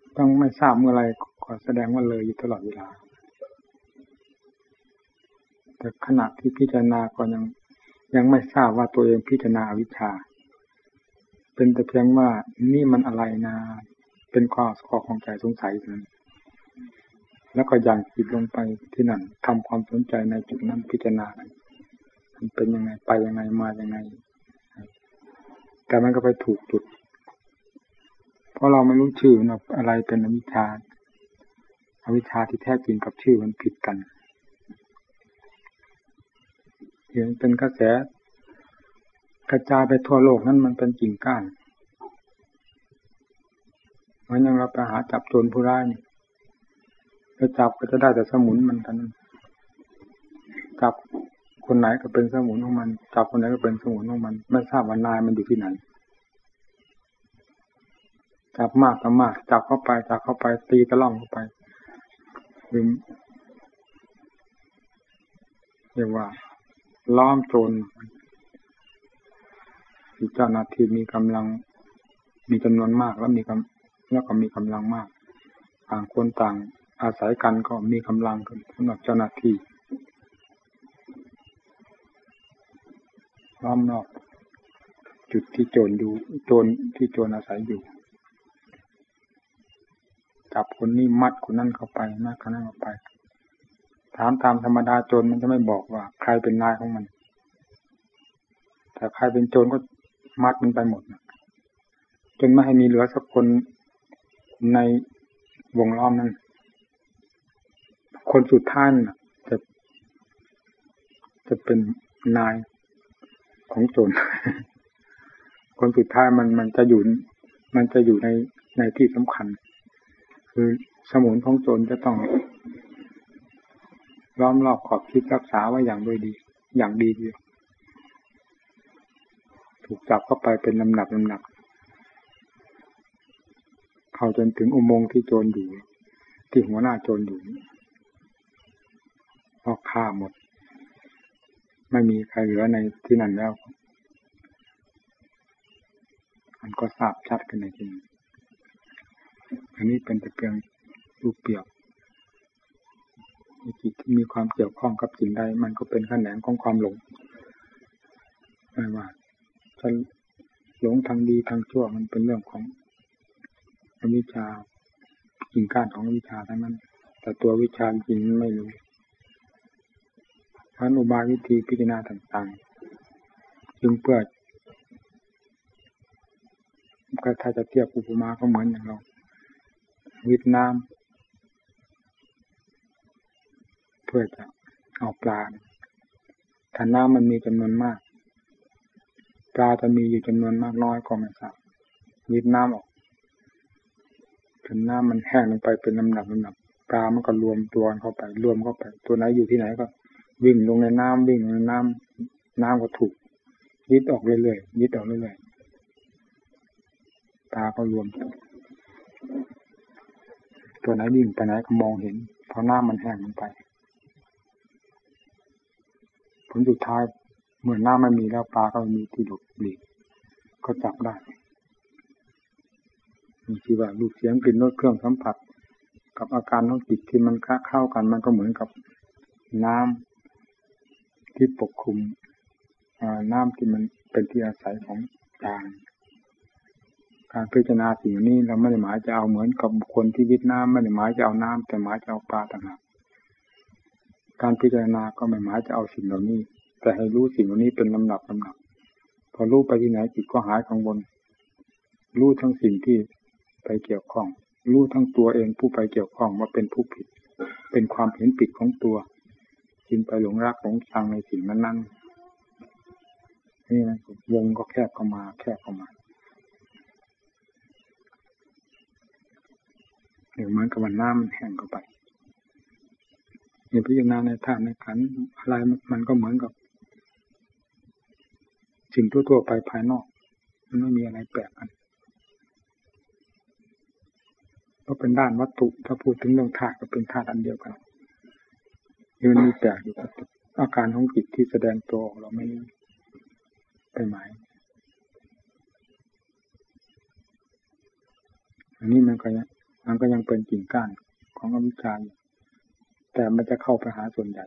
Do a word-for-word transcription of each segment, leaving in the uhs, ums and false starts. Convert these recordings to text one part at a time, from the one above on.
ต้องไม่ทราบเมื่อไรก็แสดงว่าเลยอยู่ตลอดเวลาแต่ขณะที่พิจารณาก็ยังยังไม่ทราบว่าตัวเองพิจารณาอวิชชาเป็นแต่เพียงว่านี่มันอะไรนะเป็นข้อข้อของใจสงสัยนั้นแล้วก็ยังจิตลงไปที่นั่นทำความสนใจในจุดนั้นพิจารณามันเป็นยังไงไปยังไงมายังไงแต่มันก็ไปถูกจุดเพราะเราไม่รู้ชื่อนะอะไรเป็นอวิชชาอวิชชาที่แท้จริงกับชื่อมันผิดกันเห็นเป็นกระแสกระจายไปทั่วโลกนั้นมันเป็นกิ่งก้านเหมือนอย่างเราไปหาจับโจรผู้ร้ายนี่ไปจับก็จะได้แต่สมุนมันกันจับคนไหนก็เป็นสมุนของมันจับคนไหนก็เป็นสมุนของมันไม่ทราบว่านายมันอยู่ที่ไหนจับมากก็มากจับเข้าไปจับเข้าไปตีตะล่อมเข้าไปหรือเรียกว่าล้อมโจรเจ้าหน้าที่มีกำลังมีจำนวนมากแล้วมีกำแล้วก็มีกำลังมากต่างคนต่างอาศัยกันก็มีกำลังกันสำหรับเจ้าหน้าที่ล้อมรอบจุดที่โจรอยู่โจรที่โจรอาศัยอยู่จับคนนี้มัดคนนั้นเข้าไปมัดคนนั้นเข้าไปถามตามธรรมดาโจรมันจะไม่บอกว่าใครเป็นนายของมันแต่ใครเป็นโจรก็มัดมันไปหมดจนไม่ให้มีเหลือสักคนในวงล้อมนั้นคนสุดท้ายน่ะจะจะเป็นนายของโจร คนสุดท้ายมันมันจะอยู่มันจะอยู่ในในที่สำคัญคือสมุนของโจรจะต้องล้อมรอบขอบชิดรักษาไว้อย่างด้วยดีอย่างดีเดียวถูกจับเข้าไปเป็นลำดับลำดับเข้าจนถึงอุโมงค์ที่โจรอยู่ที่หัวหน้าโจรอยู่พอฆ่าหมดไม่มีใครเหลือในที่นั่นแล้วมันก็ทราบชัดกันในที่นี้อันนี้เป็นแต่เพียงรูปเปรียบจิตที่มีความเกี่ยวข้องกับสิ่งใดมันก็เป็นแขนงของความหลงไม่ว่าจะหลงทางดีทางชั่วมันเป็นเรื่องของอวิชชากิ่งก้านของอวิชชาทั้งนั้นแต่ตัววิชาจริงไม่รู้เพราะอุบายวิธีพิจารณาต่างๆจึงเพื่อถ้าจะเทียบอุปมาก็เหมือนอย่างเราวิทน้ำเพื่อจะเอาปลาถ้าน้ำมันมีจำนวนมากปลาจะมีอยู่จำนวนมากน้อยก็ไม่ทราบวิทน้ำออกจนน้ำมันแห้งลงไปเป็นลำดับลำดับปลามันก็รวมตัวเข้าไปรวมเข้าไปตัวไหนอยู่ที่ไหนก็วิ่งลงในน้ำวิ่งลงในน้ำน้ำก็ถูกวิทออกเรื่อยๆวิทออกเรื่อยๆปลาก็รวมตัวไหนวิ่งไปไหนก็มองเห็นเพราะน้ำมันแห้งลงไปผลสุดท้ายเมื่อน้ำไม่มีแล้วปลาก็มีที่หลบหลีกก็จับได้มีที่ว่ารูปเสียงกลิ่นรสเครื่องสัมผัสกับอาการของจิตที่มันค้าเข้ากันมันก็เหมือนกับน้ำที่ปกคลุมน้ำที่มันเป็นที่อาศัยของจางการพิจารณาสิ่งนี้เราไม่ได้หมายจะเอาเหมือนกับคนที่วิทน้ำไม่ได้หมายจะเอาน้ำแต่หมายจะเอาปลาต่างหากการพิจารณาก็ไม่หมายจะเอาสิ่งเหล่านี้แต่ให้รู้สิ่งเหล่านี้เป็นลำดับลำดับพอรู้ไปที่ไหนจิตก็หายกังวลรู้ทั้งสิ่งที่ไปเกี่ยวข้องรู้ทั้งตัวเองผู้ไปเกี่ยวข้องว่าเป็นผู้ผิดเป็นความเห็นผิดของตัวจินไปหลงรักหลงชังในสิ่งนั้นๆนี่นะวงก็แคบเข้ามาแคบเข้ามาเหมือนกับว่าน้ำมันแห้งเข้าไปอย่างพิจารณาในธาตุในขันธ์อะไรมันก็เหมือนกับสิ่งทั่วๆไปภายนอกมันไม่มีอะไรแปลกกันเพราะเป็นด้านวัตถุถ้าพูดถึงเรื่องธาตุก็เป็นธาตุอันเดียวกันมันมีแปลกอยู่กับอาการของจิตที่แสดงตัวออกเราไม่ไปหมายอันนี้มันก็มันก็ยังเป็นกิ่งก้านของอวิชชาอยู่แต่มันจะเข้าไปหาส่วนใหญ่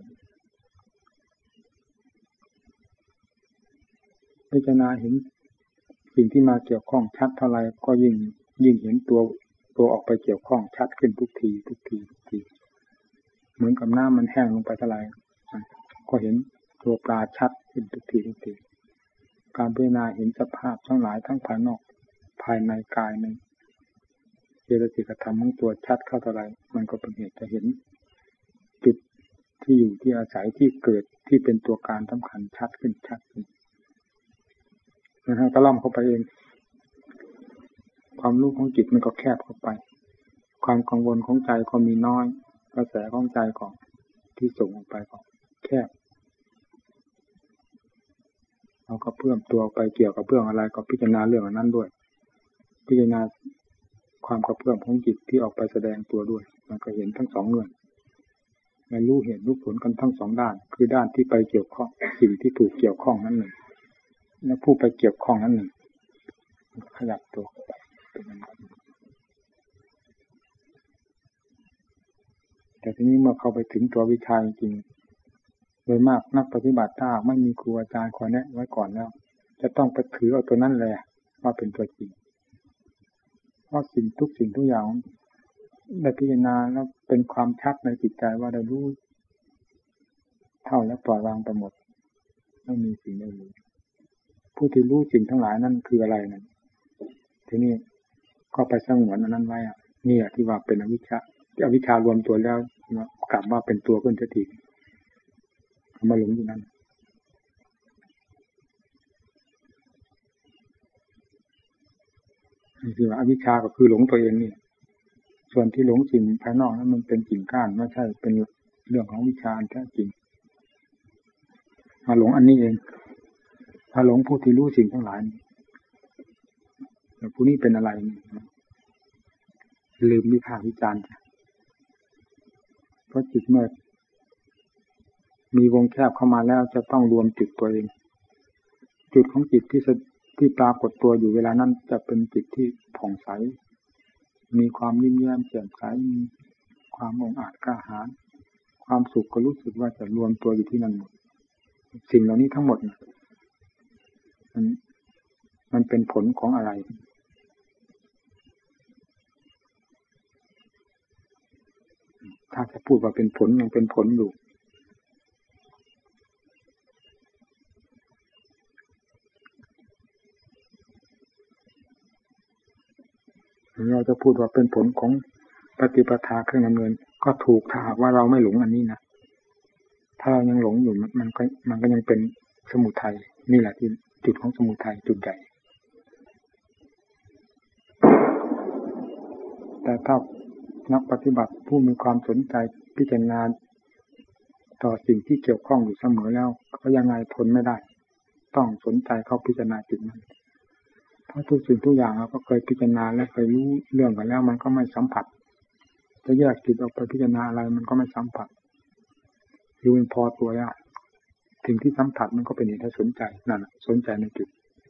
พิจารณาเห็นสิ่งที่มาเกี่ยวข้องชัดเท่าไรก็ยิ่งยิ่งเห็นตัวตัวออกไปเกี่ยวข้องชัดขึ้นทุกทีทุกทีทุกทีเหมือนกับน้ำมันแห้งลงไปเท่าไรก็เห็นตัวปลาชัดขึ้นทุกทีทุกทีการพิจารณาเห็นสภาพทั้งหลายทั้งภายนอกภายในกายในเจตสิกธรรมของตัวชัดเข้าเท่าไรมันก็เป็นเหตุจะเห็นจุดที่อยู่ที่อาศัยที่เกิดที่เป็นตัวการสำคัญชัดขึ้นชัดขึ้นมันให้ตะล่อมเข้าไปเองความรู้ของจิตมันก็แคบเข้าไปความกังวลของใจก็มีน้อยกระแสของใจก็ที่ส่งออกไปก็แคบเราก็เพิ่มตัวไปเกี่ยวกับเรื่องอะไรก็พิจารณาเรื่องนั้นด้วยพิจารณาความกระเพื่อมของจิตที่ออกไปแสดงตัวด้วยมันก็เห็นทั้งสองเงื่อนและรู้เหตุรู้ผลกันทั้งสองด้านคือด้านที่ไปเกี่ยวข้องสิ่งที่ถูกเกี่ยวข้องนั้นหนึ่งและผู้ไปเกี่ยวข้องนั้นหนึ่งขยับตัวไปแต่ทีนี้เมื่อเข้าไปถึงตัววิชาจริงโดยมากนักปฏิบัติถ้าไม่มีครูอาจารย์คอยแนะไว้ก่อนแล้วจะต้องไปถือเอาตัวนั้นแหละว่าเป็นตัวจริงเพราะสิ่งทุกสิ่งทุกอย่างได้พิจารณาแล้วเป็นความชัดในจิตใจว่าได้รู้เท่าและปล่อยวางไปหมดไม่มีสิ่งใดเลยผู้ที่รู้สิ่งทั้งหลายนั่นคืออะไรนั่นทีนี้ก็ไปสงวนอันนั้นไว้อ่ะนี่อ่ะที่ว่าเป็นอวิชชาอวิชชารวมตัวแล้วกลับว่าเป็นตัวขึ้นทันทีมาหลงอยู่นั่นนี่คือว่าอวิชชาก็คือหลงตัวเองนี่ส่วนที่หลงสิ่งภายนอกนั้นมันเป็นกิ่งก้านไม่ใช่เป็นเรื่องของวิชาแท้จริงมาหลงอันนี้เองถ้าหลงผู้ที่รู้สิ่งทั้งหลายแต่ผู้นี้เป็นอะไรลืมวิพากษ์วิจารณ์เพราะจิตเมื่อมีวงแคบเข้ามาแล้วจะต้องรวมจุดตัวเองจุดของจิตที่ที่ปรากฏตัวอยู่เวลานั้นจะเป็นจิตที่ผ่องใสมีความยิ้มแย้มแจ่มใสมีความองอาจกล้าหาญความสุขก็รู้สึกว่าจะรวมตัวอยู่ที่นั่นหมดสิ่งเหล่านี้ทั้งหมดมันมันเป็นผลของอะไรถ้าจะพูดว่าเป็นผลยังเป็นผลอยู่เราจะพูดว่าเป็นผลของปฏิปทาเครื่องดำเนินก็ถูกถ้าหากว่าเราไม่หลงอันนี้นะถ้าเรายังหลงอยู่มันก็มันก็ยังเป็นสมุทัยนี่แหละที่จุดของสมุทัยจุดใหญ่แต่ถ้านักปฏิบัติผู้มีความสนใจพิจารณาต่อสิ่งที่เกี่ยวข้องอยู่เสมอแล้วก็ยังไงทนไม่ได้ต้องสนใจเข้าพิจารณาจิตนั้นเพราะทุกสิ่งทุกอย่างเราก็เคยพิจารณาและเคยรู้เรื่องกันแล้วมันก็ไม่สัมผัสจะแยกจิตออกไปพิจารณาอะไรมันก็ไม่สัมผัสรู้มันพอตัวแล้วสิ่งที่สัมผัสมันก็เป็นเหตุให้สนใจนั่นสนใจในจุด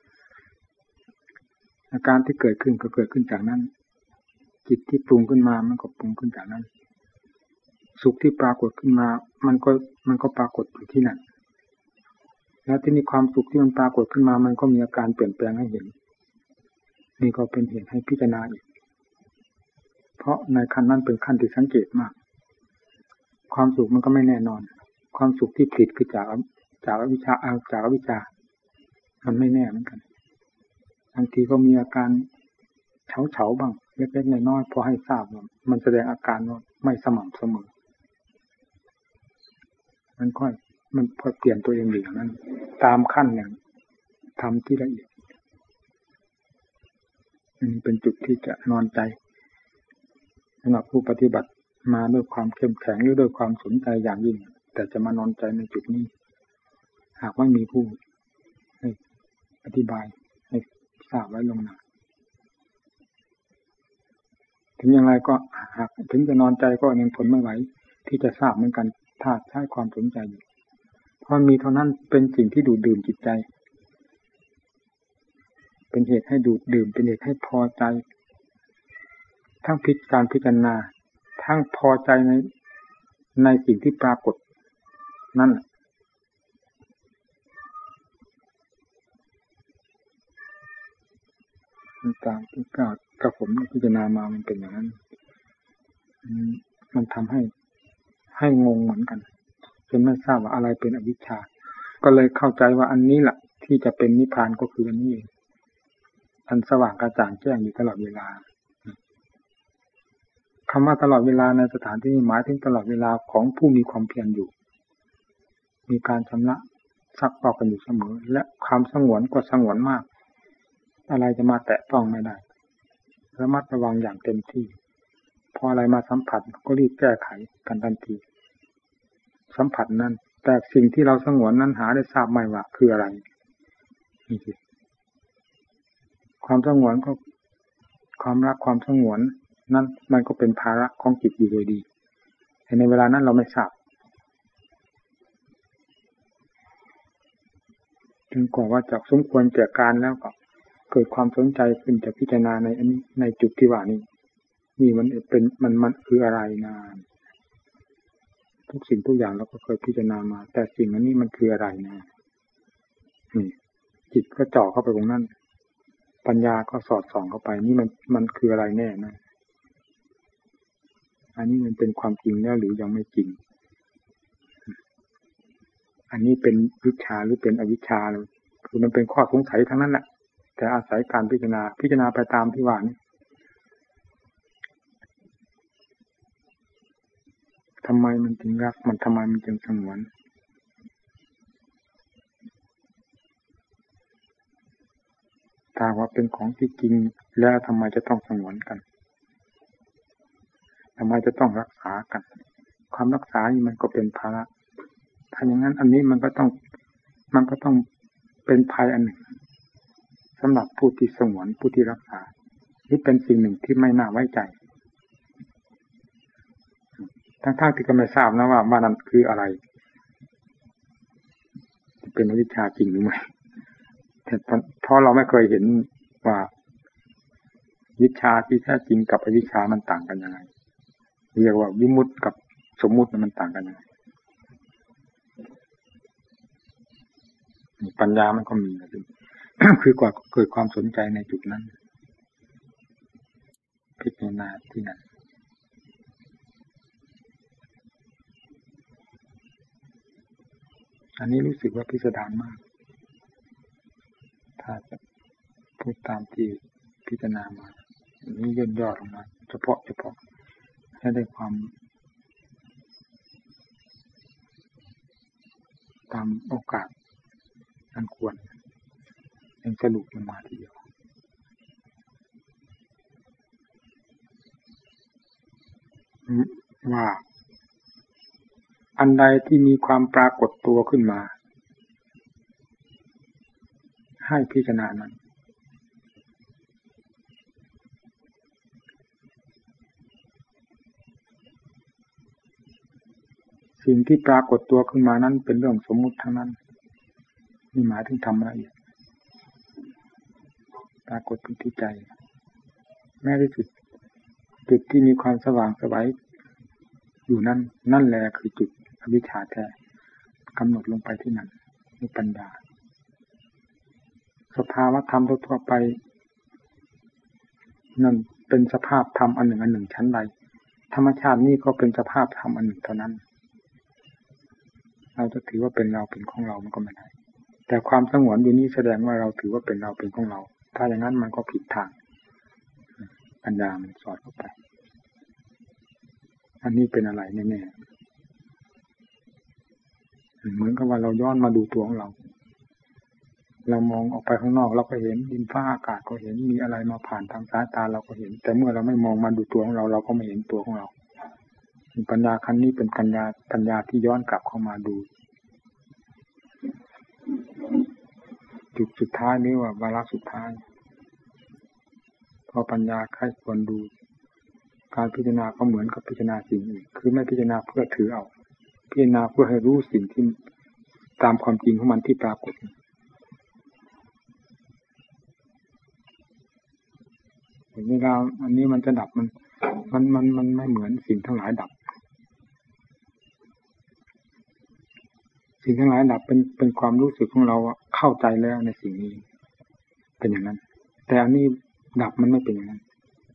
อาการที่เกิดขึ้นก็เกิดขึ้นจากนั้นจิตที่ปรุงขึ้นมามันก็ปรุงขึ้นจากนั้นสุขที่ปรากฏขึ้นมามันก็มันก็ปรากฏอยู่ที่นั่นแล้วที่มีความสุขที่มันปรากฏขึ้นมามันก็มีอาการเปลี่ยนแปลงให้เห็นนี่ก็เป็นเหตุให้พิจารณาอีกเพราะในขั้นนั้นเป็นขั้นที่สังเกตมากความสุขมันก็ไม่แน่นอนความสุขที่ผลิตคือจากจากอวิชชาเอาจากอวิชชามันไม่แน่เหมือนกันบางทีก็มีอาการเฉาๆบ้างเล็กๆน้อยๆพอให้ทราบว่ามันแสดงอาการว่าไม่สม่ำเสมอมันค่อยมันพอเปลี่ยนตัวเองอยู่อย่างนั้นตามขั้นอย่างทำที่ละเอียดนี่เป็นจุดที่จะนอนใจสำหรับผู้ปฏิบัติมาด้วยความเข้มแข็งหรือด้วยความสนใจอย่างยิ่งแต่จะมานอนใจในจุดนี้หากว่ามีผู้ให้อธิบายให้ทราบไว้ลงหน้าถึงอย่างไรก็หากถึงจะนอนใจก็ยังทนไม่ไหวที่จะทราบเหมือนกันถ้าใช้ความสนใจอยู่เพราะมีเท่านั้นเป็นสิ่งที่ดูดดื่มจิตใจเป็นเหตุให้ดูดดื่มเป็นเหตุให้พอใจทั้งพิจารพิจารณาทั้งพอใจในในสิ่งที่ปรากฏนั่นตามที่กล่าวกับผมพิจารณามามันเป็นอย่างนั้นมันทำให้ให้งงเหมือนกันจนไม่ทราบว่าอะไรเป็นอวิชชาก็เลยเข้าใจว่าอันนี้แหละที่จะเป็นนิพพานก็คืออันนี้เองอันสว่างกระจ่างแจ้งอยู่ตลอดเวลาคำว่าตลอดเวลาในสถานที่นี้หมายถึงตลอดเวลาของผู้มีความเพียรอยู่มีการชำระซักฟอกกันอยู่เสมอและความสงวนก็สงวนมากอะไรจะมาแตะต้องไม่ได้ระมัดระวังอย่างเต็มที่พออะไรมาสัมผัสก็รีบแก้ไขกันทันทีสัมผัสนั้นแต่สิ่งที่เราสงวนนั้นหาได้ทราบไม่ว่าคืออะไรนี่คือความสงวนก็ความรักความสงวนนั้นมันก็เป็นภาระของจิตอยู่โดยดีแต่ในเวลานั้นเราไม่ทราบจึงกว่าว่าจะสมควรแก่การแล้วก็เกิดความสนใจขึ้นจะพิจารณาในในจุดที่ว่านี้นี่มันเป็นมันมันคืออะไรนะทุกสิ่งทุกอย่างเราก็เคยพิจารณามาแต่สิ่งนั้นนี่มันคืออะไรนะนี่จิตก็เจาะเข้าไปตรงนั้นปัญญาก็สอดส่องเข้าไปนี่มันมันคืออะไรแน่นะอันนี้มันเป็นความจริงแล้วหรือยังไม่จริงอันนี้เป็นวิชาหรือเป็นอวิชชาเลยคือมันเป็นข้อสงสัยทั้งนั้นแหละแต่อาศัยการพิจารณาพิจารณาไปตามที่ว่านี้ทำไมมันจึงรักมันทำไมมันจึงสงวนถ้าว่าเป็นของที่จริงแล้วทำไมจะต้องสงวนกันทำไมจะต้องรักษากันความรักษานี่มันก็เป็นภาระถ้าอย่างนั้นอันนี้มันก็ต้องมันก็ต้องเป็นภัยอันหนึ่งสำหรับผู้ที่สงวนผู้ที่รักษานี่เป็นสิ่งหนึ่งที่ไม่น่าไว้ใจทั้งๆที่ก็ไม่ทราบนะว่าว่านั้นคืออะไรเป็นวิชาจริงหรือไม่แต่เพราะเราไม่เคยเห็นว่าวิชาที่แท้จริงกับอวิชชามันต่างกันยังไงเรียกว่าวิมุตติกับสมมุติมันต่างกันยังไงปัญญามันก็มีนะคือกว่าเกิดความสนใจในจุดนั้นพิจารณาที่นั่นอันนี้รู้สึกว่าพิสดารมากถ้าจะพูดตามที่พิจารณามาอันนี้ย่นย่อลงมาเฉพาะเฉพาะให้ได้ความตามโอกาสอันควรยังสรุปลงมาทีเดียวว่าอันใดที่มีความปรากฏตัวขึ้นมาให้พิจารณานั้นสิ่งที่ปรากฏตัวขึ้นมานั้นเป็นเรื่องสมมุติทั้งนั้นนี่หมายถึงธรรมละเอียดปรากฏเป็นที่ใจแม้ที่สุดจุดที่มีความสว่างไสวอยู่นั่นนั่นแหละคือจุดอวิชชาแท้กำหนดลงไปที่นั่นนี่ปัญญาสภาวะธรรมทั่วไปนั่นเป็นสภาพธรรมอันหนึ่งอันหนึ่งชั้นใดธรรมชาตินี่ก็เป็นสภาพธรรมอันหนึ่งเท่านั้นเราจะถือว่าเป็นเราเป็นของเรามันก็ไม่ได้แต่ความสงวนอยู่นี้แสดงว่าเราถือว่าเป็นเราเป็นของเราถ้าอย่างนั้นมันก็ผิดทางปัญญามันสอดเข้าไปอันนี้เป็นอะไรแน่ๆเหมือนกับว่าเราย้อนมาดูตัวของเราเรามองออกไปข้างนอกเราก็เห็นดินฟ้าอากาศก็เห็นมีอะไรมาผ่านทางสายตาเราก็เห็นแต่เมื่อเราไม่มองมาดูตัวของเราเราก็ไม่เห็นตัวของเราปัญญาขั้นนี้เป็นปัญญาปัญญาที่ย้อนกลับเข้ามาดูจุดสุดท้ายนี้ว่าวาระสุดท้ายพอปัญญาใครควรดูการพิจารณาก็เหมือนกับพิจารณาสิ่งอื่นคือไม่พิจารณาเพื่อถือเอาพิจารณาเพื่อให้รู้สิ่งที่ตามความจริงของมันที่ปรากฏเวลาอันนี้มันจะดับมันมันมันมันไม่เหมือนสิ่งทั้งหลายดับสิ่งทั้งหลายดับเป็นเป็นความรู้สึกของเราเข้าใจแล้วในสิ่งนี้เป็นอย่างนั้นแต่อันนี้ดับมันไม่เป็นอย่างนั้น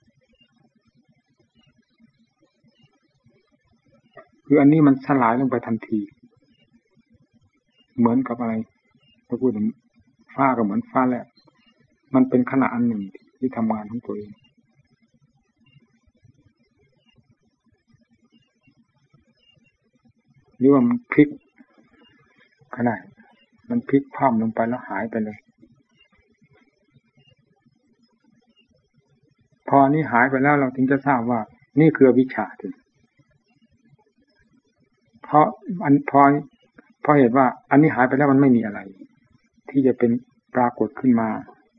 คืออันนี้มันสลายลงไปทันทีเหมือนกับอะไรถ้าพูดถึงฟ้าก็เหมือนฟ้าแลบมันเป็นขณะอันหนึ่งที่ทำงานของตัวเองหรือว่ามันพลิกขนาดมันพลิกคว่ำลงไปแล้วหายไปเลยพอนี้หายไปแล้วเราถึงจะทราบว่านี่คืออวิชชาถึงเพราะอันพอเพราะเหตุว่าอันนี้หายไปแล้วมันไม่มีอะไรที่จะเป็นปรากฏขึ้นมา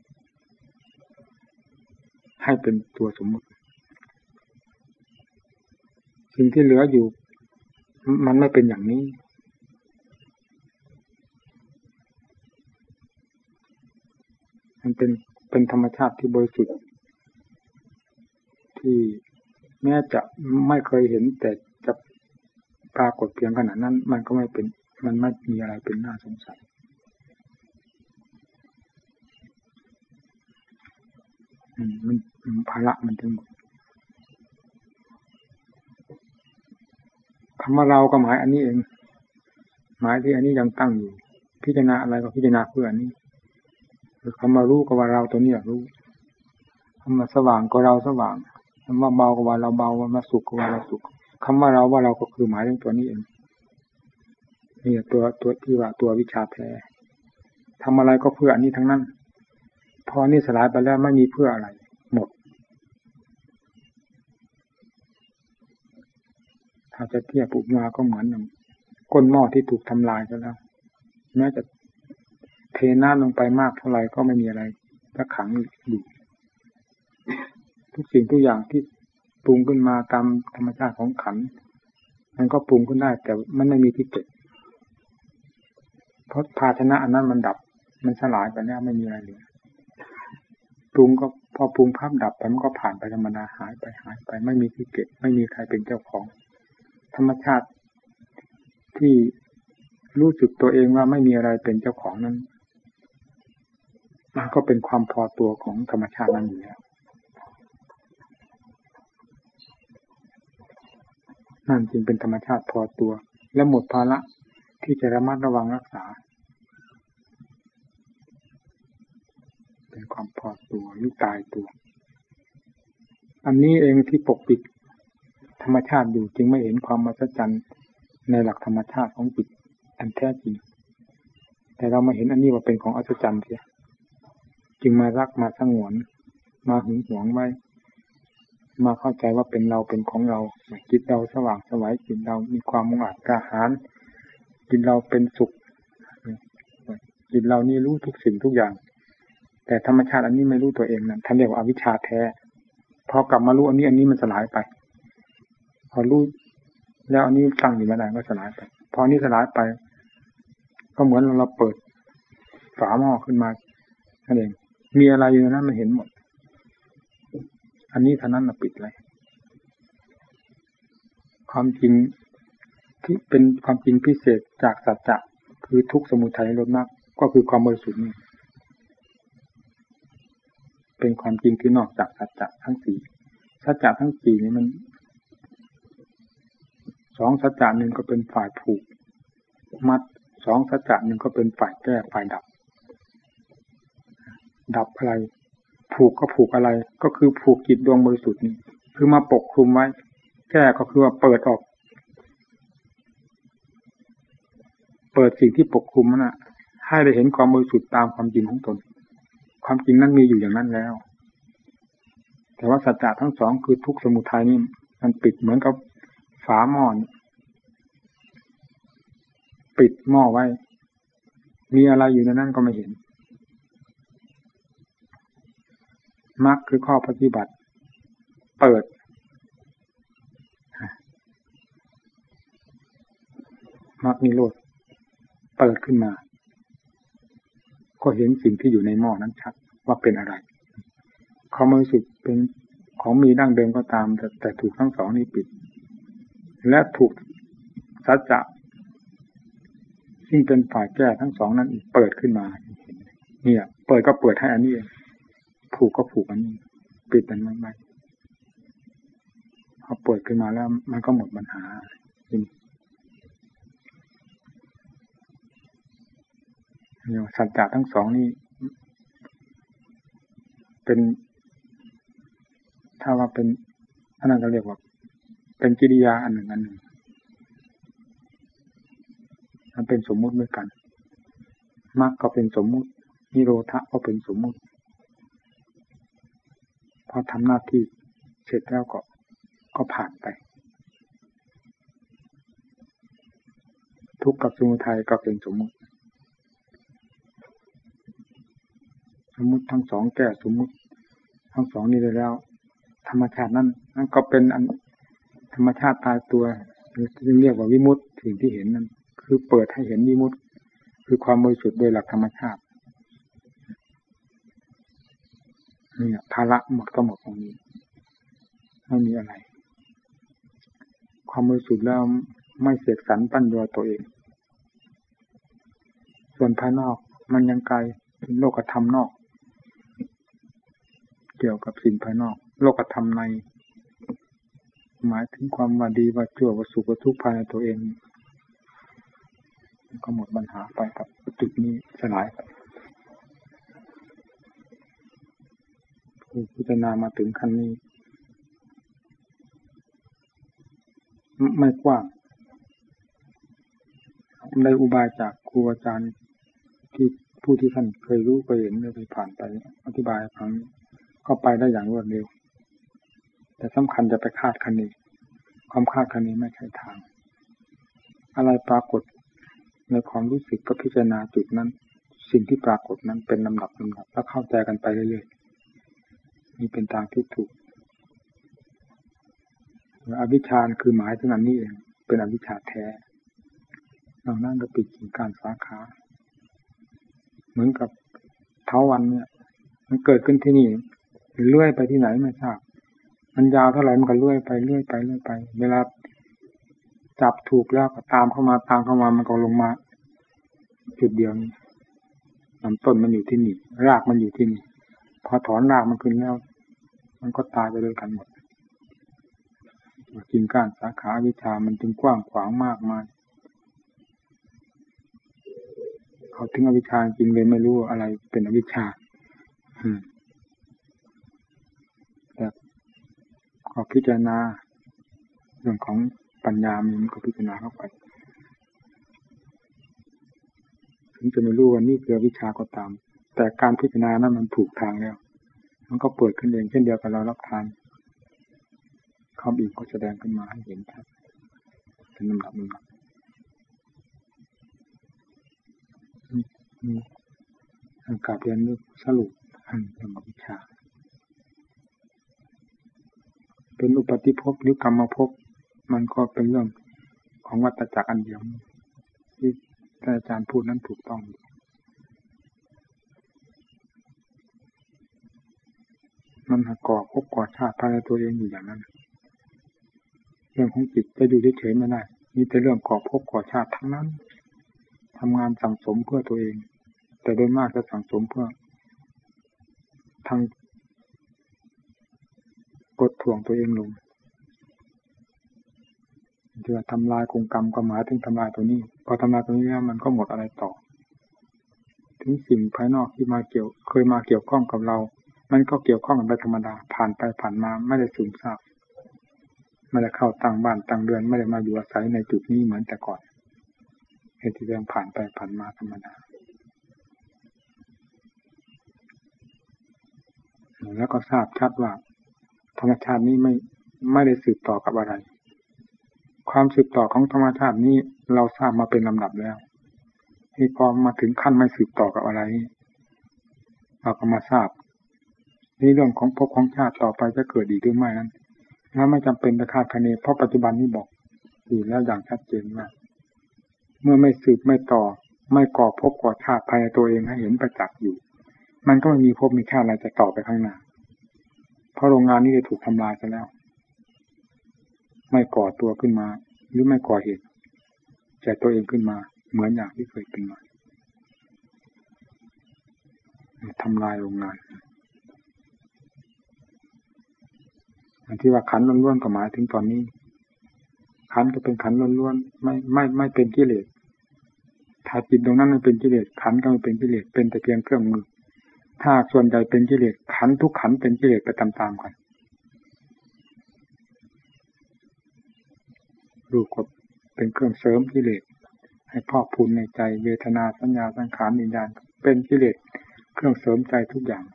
ให้เป็นตัวสมมติสิ่งที่เหลืออยู่มันไม่เป็นอย่างนี้มันเป็นเป็นธรรมชาติที่บริสุทธิ์ที่แม้จะไม่เคยเห็นแต่จะปรากฏเพียงขนาดนั้นมันก็ไม่เป็นมันไม่มีอะไรเป็นน่าสงสัยอืมมันภาระมันทั้งหมดคำว่าเราก็หมายอันนี้เองหมายที่อันนี้ยังตั้งอยู่พิจารณาอะไรก็พิจารณาเพื่ออันนี้คือคำว่ารู้ก็ว่าเราตัวนี้รู้คำว่าสว่างก็เราสว่างคำว่าเบาก็ว่าเราเบาคำว่าสุขก็ว่าเราสุขคำว่าเราว่าเราก็คือหมายถึงตัวนี้เองนี่ตัวตัวที่ว่าตัววิชาแท้ทำอะไรก็เพื่ออันนี้ทั้งนั้นพอนี่สลายไปแล้วไม่มีเพื่ออะไรหมดถ้าจะเทียบอุปมาก็เหมือนอย่างก้นหม้อที่ถูกทำลายไปแล้วแม้จะเทน้ำลงไปมากเท่าไหร่ก็ไม่มีอะไรจะขังอยู่ทุกสิ่งทุกอย่างที่ปรุงขึ้นมาตามธรรมชาติของขันธ์มันก็ปรุงขึ้นได้แต่มันไม่มีที่เก็บเพราะภาชนะอันนั้นมันดับมันสลายไปแล้วไม่มีอะไรเหลือปรุงก็พอปรุงภาพดับไปมันก็ผ่านไปธรรมดาหายไปหายไปไม่มีที่เก็บไม่มีใครเป็นเจ้าของธรรมชาติที่รู้สึกตัวเองว่าไม่มีอะไรเป็นเจ้าของนั้นมันก็เป็นความพอตัวของธรรมชาตินั้นอยู่แล้วนั่นจึงเป็นธรรมชาติพอตัวและหมดภาระที่จะระมัดระวังรักษาเป็นความพอตัวหรือตายตัวอันนี้เองที่ปกปิดธรรมชาติอยู่จึงไม่เห็นความมหัศจรรย์ในหลักธรรมชาติของจิตอันแท้จริงแต่เรามาเห็นอันนี้ว่าเป็นของอัศจรรย์เสียจึงมารักมาสงวนมาหึงหวงไว้มาเข้าใจว่าเป็นเราเป็นของเราจิตเราสว่างไสวจิตเรามีความมุ่งมั่นกล้าหาญจิตเราเป็นสุขจิตเรานี่รู้ทุกสิ่งทุกอย่างแต่ธรรมชาติอันนี้ไม่รู้ตัวเองนั่นท่านเรียกว่าอวิชชาแท้พอกลับมารู้อันนี้อันนี้มันสลายไปพอรู้แล้วอันนี้ตั้งอยู่ไม่ได้ก็สลายไปพอนี้สลายไปก็เหมือนเราเปิดฝาหม้อขึ้นมานั่นเองมีอะไรอยู่นั้นมันเห็นหมดอันนี้เท่านั้นเราปิดเลยความจริงที่เป็นความจริงพิเศษจากสัจจะคือทุกข์สมุทัยนิโรธมรรคก็คือความบริสุทธิ์นี่เป็นความจริงที่นอกจากสัจจะทั้งสี่สัจจะทั้งสี่นี่มันสองสัจจะหนึ่งก็เป็นฝ่ายผูกมัดสองสัจจะหนึ่งก็เป็นฝ่ายแก้ฝ่ายดับดับอะไรผูกก็ผูกอะไรก็คือผูกจิตดวงบริสุทธิ์นี่คือมาปกคลุมไว้แก้ก็คือว่าเปิดออกเปิดสิ่งที่ปกคลุมนั่นน่ะให้ได้เห็นความบริสุทธิ์ตามความจริงของตนความจริงนั้นมีอยู่อย่างนั้นแล้วแต่ว่าสัจจะทั้งสองคือทุกข์สมุทัยนี่มันปิดเหมือนกับฝาหม้อปิดหม้อไว้มีอะไรอยู่ในนั้นก็ไม่เห็นมรรคคือข้อปฏิบัติเปิดมรรคนิโรธเปิดขึ้นมาก็เห็นสิ่งที่อยู่ในหม้อนั้นชัดว่าเป็นอะไรความบริสุทธิ์เป็นของมีดั้งเดิมก็ตามแต่แต่ถูกทั้งสองนี้ปิดและถูกสัจจะซึ่งเป็นฝ่ายแก้ทั้งสองนั้นเปิดขึ้นมาเนี่ยเปิดก็เปิดให้อันนี้เองผูกก็ผูกอันนี้ปิดอันนั้นไว้พอเปิดขึ้นมาแล้วมันก็หมดปัญหาเนี่ยสัจจะทั้งสองนี้เป็นถ้าว่าเป็นอันนั้นก็เรียกว่าเป็นกิริยาอันหนึ่งอันหนึ่งมันเป็นสมมุติด้วยกันมรรคก็เป็นสมมุตินิโรธก็เป็นสมมุติพอทำหน้าที่เสร็จแล้วก็ก็ผ่านไปทุกข์กับสมุทัยก็เป็นสมมุติสมมุติทั้งสองแก้สมมุติทั้งสองนี้ได้แล้วธรรมชาตินั้นนั่นก็เป็นอันธรรมชาติตายตัวจึงเรียกว่าวิมุตติสิ่งที่เห็นนั้นคือเปิดให้เห็นวิมุตติคือความบริสุทธิ์โดยหลักธรรมชาตินี่ภาระหมดก็หมดตรงนี้ไม่มีอะไรความบริสุทธิ์แล้วไม่เสกสรรปั้นยอตัวเองส่วนภายนอกมันยังไกลถึงโลกธรรมนอกเกี่ยวกับสิ่งภายนอกโลกธรรมในหมายถึงความว่าดีว่าชั่วว่าสุขว่าทุกข์ภายในตัวเองก็หมดปัญหาไปกับจุดนี้สลายไปผู้พิจารณามาถึงขั้นนี้ไม่กว้างได้อุบายจากครูอาจารย์ที่ผู้ที่ท่านเคยรู้เคยเห็นเคยผ่านไปอธิบายครั้งก็ไปได้อย่างรวดเร็วแต่สำคัญจะไปคาดคะเนความคาดคะเนไม่ใช่ทางอะไรปรากฏในความรู้สึกก็พิจารณาจุดนั้นสิ่งที่ปรากฏนั้นเป็นลำดับลำดับแล้วเข้าใจกันไปเรื่อยๆนี่เป็นทางที่ถูกอวิชชาคือหมายถึงอันนี้เองเป็นอวิชชาแท้เรานั่งก็ปิดกิ่งก้านสาขาเหมือนกับเถาวัลย์เนี่ยมันเกิดขึ้นที่นี่เลื่อยไปที่ไหนไม่ทราบมันยาวเท่าไหร่มันก็เลื่อยไปเลื่อยไปเลื่อยไปเวลาจับถูกแล้วก็ตามเข้ามาตามเข้ามามันก็ลงมาจุดเดียวนี้ลำต้นมันอยู่ที่นี่รากมันอยู่ที่นี่พอถอนรากมันขึ้นแล้วมันก็ตายไปด้วยกันหมดกิ่งก้านสาขาวิชามันจึงกว้างขวางมากมายเขาถึงอวิชชาจริงเลยไม่รู้อะไรเป็นอวิชชาแต่ขอพิจารณาเรื่องของปัญญามันก็พิจารณาเข้าไปถึงจะไม่รู้ว่านี่คืออวิชชาก็ตามแต่การพิจารณานั้นมันถูกทางแล้วมันก็เปิดขึ้นเองเช่นเดียวกับเรารับทานคำอีกก็แสดงขึ้นมาให้เห็นชัดเป็นลำดับลำดับอันกลับเรียนเรื่องสรุปอันธรรมวิชาเป็นอุปาทิภพหรือกรรมภพมันก็เป็นเรื่องของวัฏจักรอันเดียวที่อาจารย์พูดนั้นถูกต้องมันก่อภพก่อชาติภายในตัวเองอยู่อย่างนั้นเรื่องของจิตจะอยู่เฉยๆไม่ได้มีแต่เรื่องก่อภพก่อชาติทั้งนั้นทำงานสั่งสมเพื่อตัวเองแต่โดยมากจะสั่งสมเพื่อทางกดถ่วงตัวเองลงจะทำลายกงกรรมก็หมายถึงทำลายตัวนี้พอทำลายตัวนี้แล้วมันก็หมดอะไรต่อถึงสิ่งภายนอกที่มาเกี่ยวเคยมาเกี่ยวข้องกับเรามันก็เกี่ยวข้องกันไปธรรมดาผ่านไปผ่านมาไม่ได้ซึมซาบไม่ได้เข้าตั้งบ้านตั้งเรือนไม่ได้มาอยู่อาศัยในจุดนี้เหมือนแต่ก่อนเหตุที่เรื่องผ่านไปผ่านมาธรรมดาแล้วก็ทราบชัดว่าธรรมชาตินี้ไม่ไม่ได้สืบต่อกับอะไรความสืบต่อของธรรมชาตินี้เราทราบมาเป็นลำดับแล้วที่พอมาถึงขั้นไม่สืบต่อกับอะไรเราก็มาทราบนี่เรื่องของภพของชาติต่อไปจะเกิดอีกหรือไม่นั้นถ้าไม่จำเป็นจะคาดคะเนเพราะปัจจุบันนี้บอกอยู่แล้วอย่างชัดเจนว่าเมื่อไม่สืบไม่ต่อไม่ก่อภพก่อชาติภายในตัวเองให้เห็นประจักษ์อยู่มันก็ไม่มีภพมีชาติอะไรจะต่อไปข้างหน้าพราะโรงงานนี้ได้ถูกทำลายไปแล้วไม่ก่อตัวขึ้นมาหรือไม่ก่อเหตุแก่ตัวเองขึ้นมาเหมือนอย่างที่เคยเป็นมาทำลายโรงงานอันที่ว่าขันล้วนๆก็หมายถึงตอนนี้ขันก็เป็นขันล้วนๆไม่ไม่ไม่เป็นกิเลสถ้าจิตตรงนั้นไม่เป็นกิเลสขันก็ไม่เป็นกิเลสเป็นแต่เพียงเครื่องมือถ้าส่วนใหญ่เป็นกิเลสขันทุกขันเป็นกิเลสไปตามๆกันรูปก็เป็นเครื่องเสริมกิเลสให้พอกพูนในใจเวทนาสัญญาสังขารวิญญาณเป็นกิเลสเครื่องเสริมใจทุกอย่าง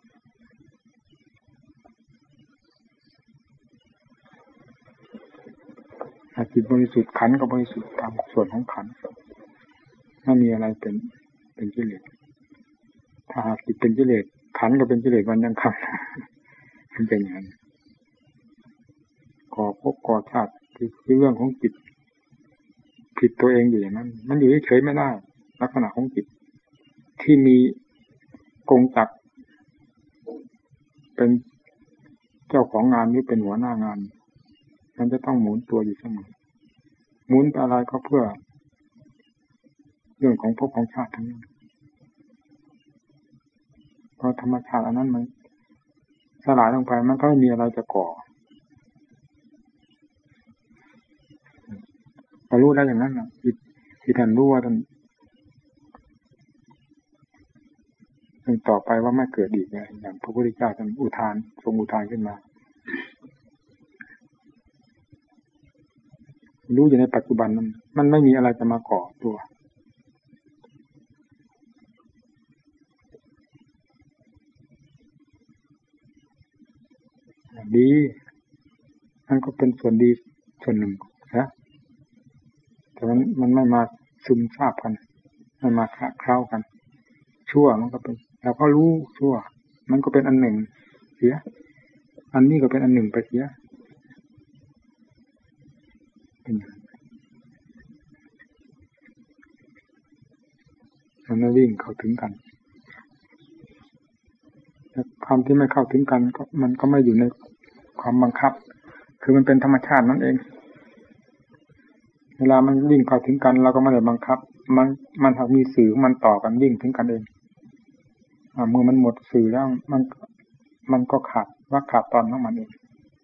จิตบริสุทธิ์ขันธ์ก็บริสุทธิ์ตามส่วนของขันธ์ไม่มีอะไรเป็นเป็นกิเลสถ้าหากจิตเป็นกิเลสขันธ์ก็เป็นกิเลสวันยังค่ำมันเป็นอย่างนั้นก่อภพก่อชาติคือเรื่องของจิตผิดตัวเองอยู่อย่างนั้นมันอยู่เฉยๆไม่ได้ลักษณะของจิตที่มีกงจักรเป็นเจ้าของงานหรือเป็นหัวหน้างานมันจะต้องหมุนตัวอยู่เสมอหมุนไปอะไรก็เพื่อเรื่องของภพของชาติทั้งนั้นเพราะธรรมชาติอันนั้นมันสลายลงไปมันก็ไม่มีอะไรจะก่อพอรู้ได้อย่างนั้นนะที่ท่านรู้ว่าท่านต่อไปว่าไม่เกิดอีกเลยอย่างพระพุทธเจ้าท่านอุทานทรงอุทานขึ้นมารู้อยู่ในปัจจุบันนั้นมันไม่มีอะไรจะมาก่อตัวดีมันก็เป็นส่วนดีส่วนหนึ่งนะแต่มันมันไม่มาซึมซาบกันไม่มาคละเคล้ากันชั่วมันก็เป็นเราก็รู้ชั่วมันก็เป็นอันหนึ่งเสียอันนี้ก็เป็นอันหนึ่งไปเสียเป็นอย่างนั้นมันวิ่งเข้าถึงกันแต่ความที่ไม่เข้าถึงกันก็มันก็ไม่อยู่ในความบังคับคือมันเป็นธรรมชาตินั่นเองเวลามันวิ่งเข้าถึงกันเราก็ไม่ได้บังคับมันมันหากมีสื่อมันต่อกันวิ่งถึงกันเองเมื่อมันหมดสื่อแล้วมันมันก็ขาดว่าขาดตอนของมันเอง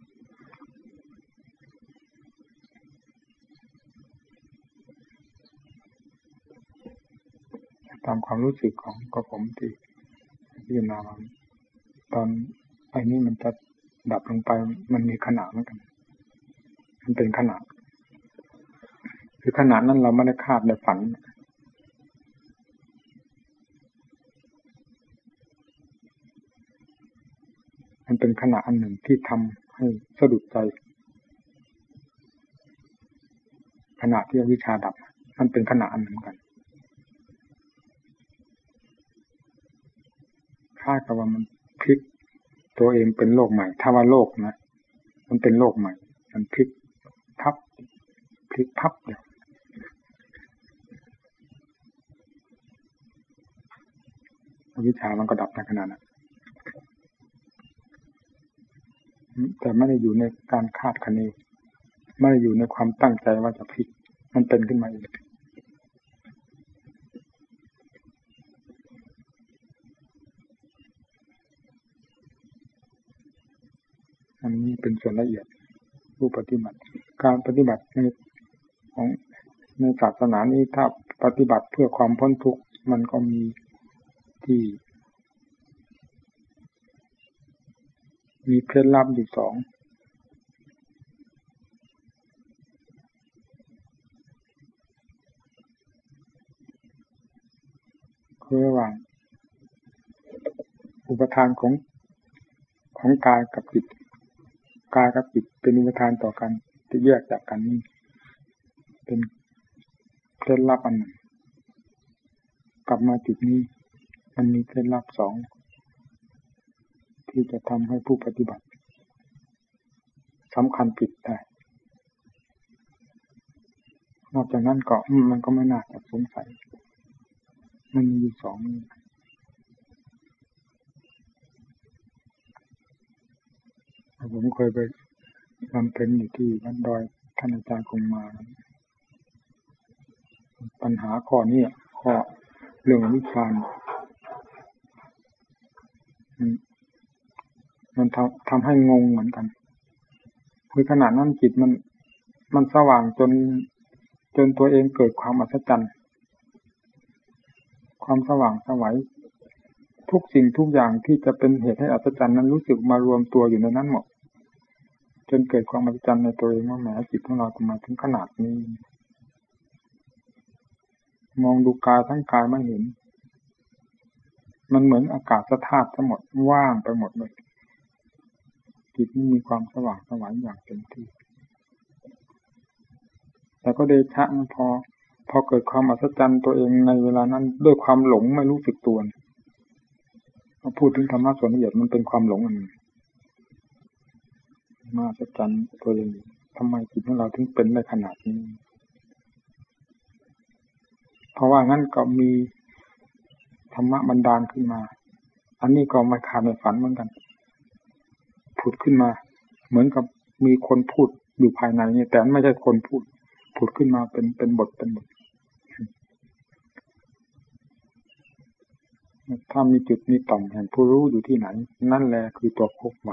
ตามความรู้สึกของก็ผมที่พิจารณาตอนไอ้นี้มันจะดับลงไปมันมีขนาดเหมือนกันมันเป็นขนาดคือขนาดนั้นเราไม่ได้คาดได้ฝันมันเป็นขณะอันหนึ่งที่ทำให้สะดุดใจขณะที่อวิชชาดับมันเป็นขณะอันหนึ่งกันคล้ายกับว่ามันพลิกตัวเองเป็นโลกใหม่ถ้าว่าโลกนะมันเป็นโลกใหม่มันพลิกพับพลิกพับเดียวอวิชชามันก็ดับในขณะนั้นแต่ไม่ได้อยู่ในการคาดคะเนไม่ได้อยู่ในความตั้งใจว่าจะพลิกมันเป็นขึ้นมาเองอันนี้เป็นส่วนละเอียดผู้ปฏิบัติการปฏิบัติในของในศาสนานี้ถ้าปฏิบัติเพื่อความพ้นทุกข์มันก็มีที่มีเคล็ดลับอยู่สองคือระหว่างอุปทานของของกายกับจิตกายกับจิตเป็นอุปทานต่อกันที่แยกจากกันนี่เป็นเคล็ดลับอันหนึ่งกลับมาจุดนี้มันมีเคล็ดลับสองที่จะทำให้ผู้ปฏิบัติสำคัญผิดได้นอกจากนั้นก็มันก็ไม่น่าจะสงสัยมันมีอยู่สองผมเคยไปบำเพ็ญอยู่ที่วัดดอยท่านอาจารย์คงมาปัญหาข้อนี้ข้อเรื่องวิชามันมันทำทำให้งงเหมือนกันคือขนาดนั้นจิตมันมันสว่างจนจนตัวเองเกิดความอัศจรรย์ความสว่างไสวทุกสิ่งทุกอย่างที่จะเป็นเหตุให้อัศจรรย์นั้นรู้สึกมารวมตัวอยู่ในนั้นหมดจนเกิดความอัศจรรย์ในตัวเองว่าแหมจิตของเราทำไมถึงขนาดนี้มองดูกายทั้งกายไม่เห็นมันเหมือนอากาศธาตุทั้งหมดว่างไปหมดเลยจิตมีความสว่างไสวอย่างเต็มที่แต่ก็เดชะพอพอเกิดความอัศจรรย์ตัวเองในเวลานั้นด้วยความหลงไม่รู้สึกตัวมาพูดถึงธรรมะส่วนละเอียดมันเป็นความหลงอันนึงมาอัศจรรย์ตัวเองทำไมจิตของเราถึงเป็นได้ขนาดนี้เพราะว่างั้นก็มีธรรมะบันดาลขึ้นมาอันนี้ก็ไม่ขาดในฝันเหมือนกันผุดขึ้นมาเหมือนกับมีคนพูดอยู่ภายในนี่แต่ไม่ใช่คนพูดผุดขึ้นมาเป็นเป็นบทเป็นบทถ้ามีจุดมีต่อมแห่งผู้รู้อยู่ที่ไหนนั่นแหละคือตัวพบใหม่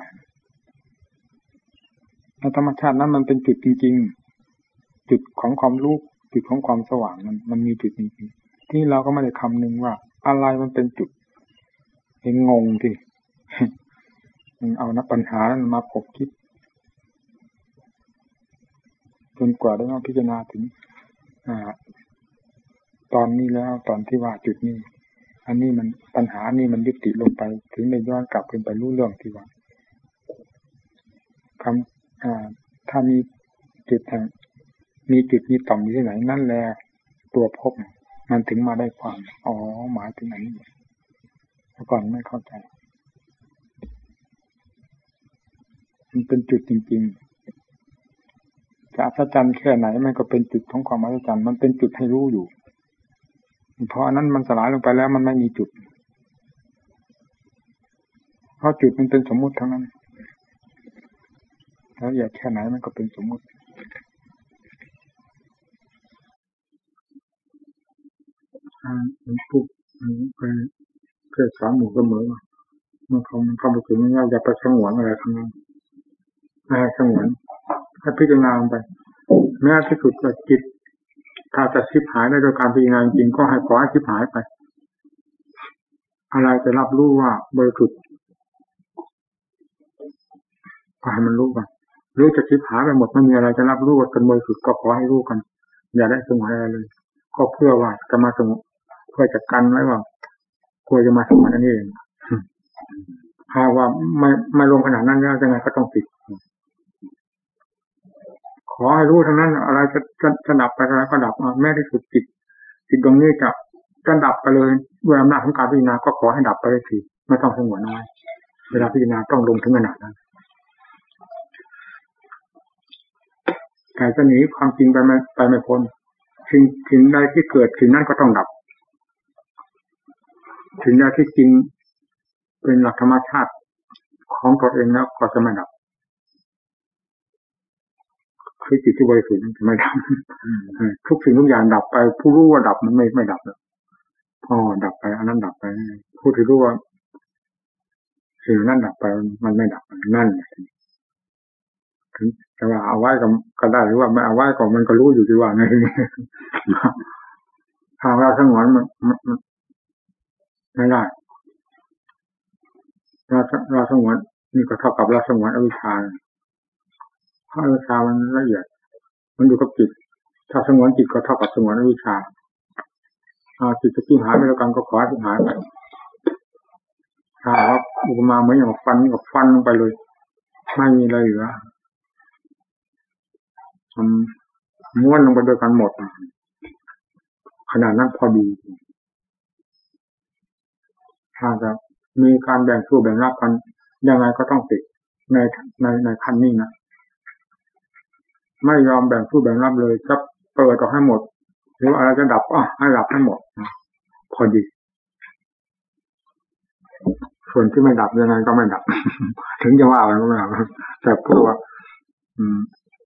ในธรรมชาตินั้นมันเป็นจุดจริงๆจุดของความรู้จุดของความสว่างมันมันมีจุดจริงๆที่เราก็ไม่ได้คำนึงว่าอะไรมันเป็นจุดเองงงที่เอานับปัญหานั้นมาคบคิดจนกว่าได้มาพิจารณาถึงอ่าตอนนี้แล้วตอนที่ว่าจุดนี้อันนี้มันปัญหานี่มันยุติลงไปถึงได้ย้อนกลับขึ้นไปรู้เรื่องที่ว่าคำอ่าถ้ามีจุดแห่งมีจุดมีต่อมอยู่ที่ไหนนั่นแหละตัวพบมันถึงมาได้ความอ๋อหมายถึงอันนี้เมื่อก่อนไม่เข้าใจมันเป็นจุดจริงๆจะอัศจรรย์แค่ไหนมันก็เป็นจุดของความอัศจรรย์มันเป็นจุดให้รู้อยู่เพราะอันนั้นมันสลายลงไปแล้วมันไม่มีจุดเพราะจุดมันเป็นสมมุติทั้งนั้นแล้วอยากแค่ไหนมันก็เป็นสมมุติอ่ามันปุ๊บมันไปเกิดสามหมู่เสมอเมื่อเขามันเข้าไปถึงว่าอย่าไปสงวนอะไรทั้งนั้นไม่ให้สงวนให้พิจารณาไปแม้ที่สุดก็จิตถ้าจะชิบหายได้โดยการพิจารณาจริงก็ให้ขอให้ชิบหายไปอะไรจะรับรู้ว่าบริสุทธิ์ก็ให้มันรู้กันรู้จะชิบหายไปหมดไม่มีอะไรจะรับรู้ว่าเป็นบริสุทธิ์ก็ขอให้รู้กันอย่าได้สงวนอะไรเลยก็เพื่อว่าจะมาสงวนเพื่อจะกันไว้ว่ากลัวจะมาสงวนอันนี้เองหากว่าไม่ไม่ลงขนาดนั้นแล้วยังไงก็ต้องติดขอให้รู้ทั้งนั้นอะไรจะจะจะดับไปอะไรก็ดับแม้ที่สุดจิตจิตตรงนี้จะจะดับไปเลยด้วยอำนาจของการพิจารณาก็ขอให้ดับไปได้ทีไม่ต้องสงวนเอาไว้เวลาพิจารณาต้องลงถึงขนาดนั้นแต่จะหนีความจริงไปไม่ไปไม่พ้นสิ่งสิ่งใดที่เกิดสิ่งนั้นก็ต้องดับสิ่งใดที่จริงเป็นหลักธรรมชาติของตัวเองแล้วก็จะไม่ดับคือจิตที่บริสุทธิ์จะไม่ดับทุกสิ่งทุกอย่างดับไปผู้รู้ว่าดับมันไม่ไม่ดับแล้วพอดับไปอันนั้นดับไปผู้ที่รู้ว่าสิ่งนั้นดับไปมันไม่ดับนั่นถึงจะว่าเอาไว้ก็ก็ได้หรือว่าไม่เอาไว้ก็มันก็รู้อยู่ที่ว่าไงถ้าเราสงวนมันไม่ได้เราเราสงวนนี่ก็เท่ากับเราสงวนอวิชชาเพราะอวิชชามันละเอียดมันอยู่กับจิตถ้าสงวนจิตก็เท่ากับสงวนอวิชชาเอาจิตจะทิ้งหายไปแล้วกันก็ขอให้ทิ้งหายไปถ้าว่าอุปมาเหมือนอย่างฟันกับฟันลงไปเลยไม่มีอะไรเหลือมันม้วนลงไปด้วยกันหมดขนาดนั้นพอดีถ้าจะมีการแบ่งสู้แบ่งรับกันยังไงก็ต้องติดในในในขั้นนี้นะไม่ยอมแบ่งสู้แบ่งรับเลยจะเปิดออกให้หมดหรืออะไรจะดับอ่ะให้ดับให้หมดพอดีส่วนที่ไม่ดับยังไงก็ไม่ดับ ถึงจะว่ามันก็ไม่ดับแต่พูดว่าอืม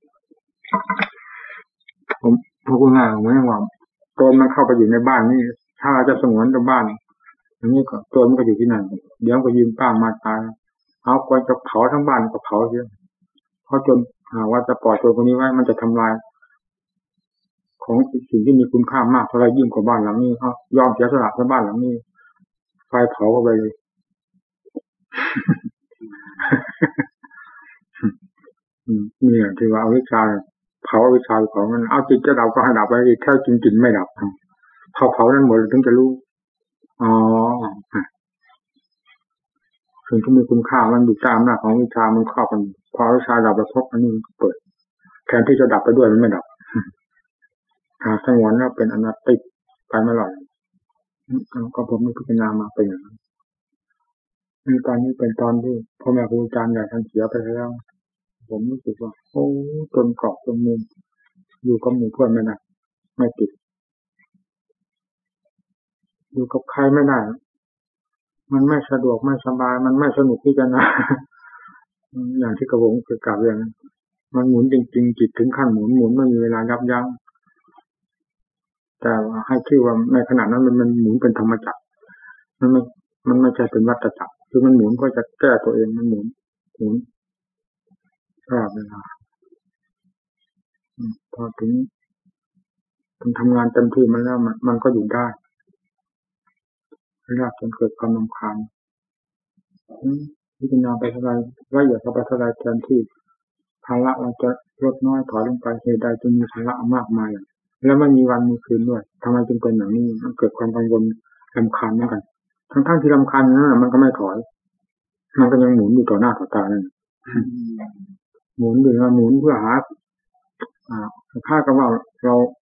ผมพูดง่ายๆไม่ว่าโจรมันเข้าไปอยู่ในบ้านนี่ถ้าเราจะสงวนในบ้านอย่างนี้ก็โจรมันก็อยู่ที่นั่นเดี๋ยวก็ยืมป้างมาตายเอาควรจะเผาทั้งบ้านก็เผาเสียเพราะจนหาว่าจะปล่อยโจรคนนี้ไว้มันจะทำลายของสิ่งที่มีคุณค่ามากเท่าไรยิ่งกว่าบ้านหลังนี้เขายอมเสียสละในบ้านหลังนี้ไฟเผาเข้าไปเลยนี่แหละที่ว่าเอาวิชาเผาวิชาของมันเอาจิตจะดับก็ให้ดับไปแค่จริงจริงไม่ดับเผาเผานั้นหมดถึงจะรู้อ๋อสิ่งที่มีคุณค่ามันอยู่ตามหน้าของวิชามันครอบมันพอวิชาดับไปพบอันนี้เปิดแทนที่จะดับไปด้วยมันไม่ดับหาสงวนแล้วเป็นอนัตติไปไม่หล่อยก็ผมไม่พิจารณามาเป็นอย่างนั้นในตอนนี้เป็นตอนที่พ่อแม่ครูอาจารย์ใหญ่ท่านเสียไปแล้วผมรู้สึกว่าโอ้จนเกาะจนมุมอยู่กับหมู่เพื่อนไม่ได้ไม่ติดอยู่กับใครไม่ได้มันไม่สะดวกไม่สบายมันไม่สนุกที่จะนะอย่างที่กระผมเคยกล่าวอย่างนั้นมันหมุนจริงๆจิตถึงขั้นหมุนหมุนไม่มีเวลายับยั้งแต่ให้ชื่อว่าในขณะนั้นมันมันหมุนเป็นธรรมจักรมันไม่มันไม่ใช่เป็นวัฏจักรคือมันหมุนเพื่อจะแก้ตัวเองมันหมุนหมุนตลอดเวลาพอถึงถึงทำงานเต็มที่มันแล้วมันมันก็อยู่ได้ยากจนเกิดความรำคาญพิจารณาไปเท่าไรละเอียดเข้าไปเท่าไรแทนที่ภาระเราจะลดน้อยถอยลงไปเหตุใดจึงมีภาระมากมายแล้วไม่มีวันมีคืนด้วยทำไมจึงเป็นอย่างนี้มันเกิดความกังวลรำคาญเหมือนกันทั้งๆที่รำคาญนั้นมันก็ไม่ถอยมันก็ยังหมุนอยู่ต่อหน้าต่อตานั่นหมุนอยู่นะหมุนเพื่อหาอ่าค่ากับว่าเรา